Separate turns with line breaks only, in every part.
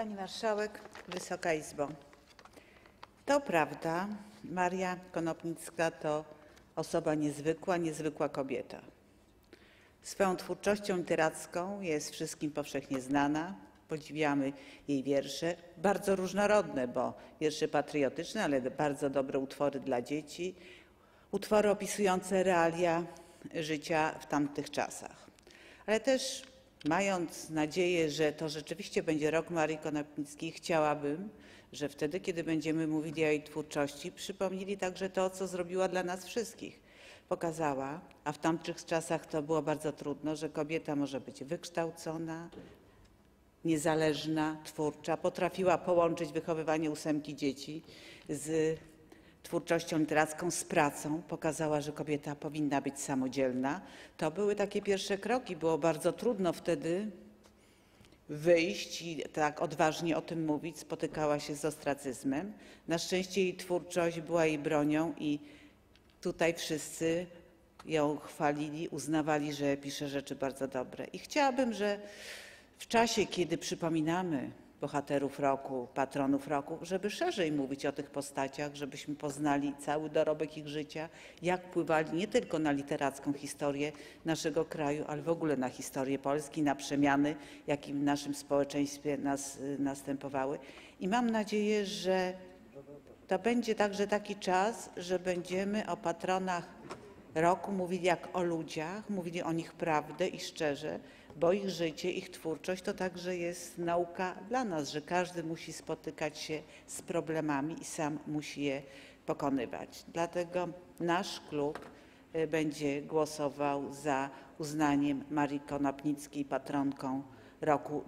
Pani Marszałek, Wysoka Izbo. To prawda, Maria Konopnicka to osoba niezwykła, niezwykła kobieta. Swoją twórczością literacką jest wszystkim powszechnie znana. Podziwiamy jej wiersze, bardzo różnorodne, bo wiersze patriotyczne, ale bardzo dobre utwory dla dzieci, utwory opisujące realia życia w tamtych czasach. Ale też mając nadzieję, że to rzeczywiście będzie rok Marii Konopnickiej, chciałabym, że wtedy, kiedy będziemy mówili o jej twórczości, przypomnieli także to, co zrobiła dla nas wszystkich. Pokazała, a w tamtych czasach to było bardzo trudno, że kobieta może być wykształcona, niezależna, twórcza, potrafiła połączyć wychowywanie 8 dzieci z twórczością literacką, z pracą. Pokazała, że kobieta powinna być samodzielna. To były takie pierwsze kroki. Było bardzo trudno wtedy wyjść i tak odważnie o tym mówić. Spotykała się z ostracyzmem. Na szczęście jej twórczość była jej bronią i tutaj wszyscy ją chwalili, uznawali, że pisze rzeczy bardzo dobre. I chciałabym, że w czasie, kiedy przypominamy bohaterów roku, patronów roku, żeby szerzej mówić o tych postaciach, żebyśmy poznali cały dorobek ich życia, jak wpływali nie tylko na literacką historię naszego kraju, ale w ogóle na historię Polski, na przemiany, jakie w naszym społeczeństwie następowały. I mam nadzieję, że to będzie także taki czas, że będziemy o patronach roku mówili jak o ludziach, mówili o nich prawdę i szczerze, bo ich życie, ich twórczość to także jest nauka dla nas, że każdy musi spotykać się z problemami i sam musi je pokonywać. Dlatego nasz klub będzie głosował za uznaniem Marii Konopnickiej patronką roku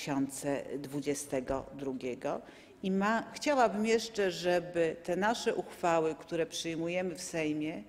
2022. I chciałabym jeszcze, żeby te nasze uchwały, które przyjmujemy w Sejmie,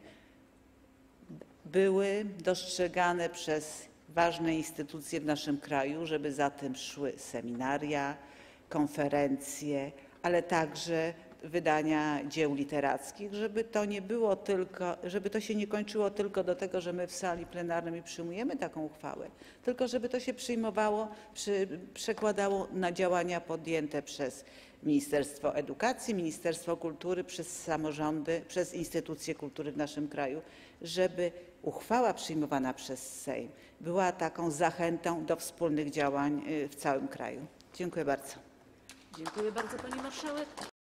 były dostrzegane przez ważne instytucje w naszym kraju, żeby za tym szły seminaria, konferencje, ale także wydania dzieł literackich, żeby to nie było tylko, żeby to się nie kończyło tylko do tego, że my w sali plenarnej przyjmujemy taką uchwałę, tylko żeby to się przyjmowało, przekładało na działania podjęte przez Ministerstwo Edukacji, Ministerstwo Kultury, przez samorządy, przez instytucje kultury w naszym kraju, żeby uchwała przyjmowana przez Sejm była taką zachętą do wspólnych działań w całym kraju. Dziękuję bardzo.
Dziękuję bardzo, pani marszałek.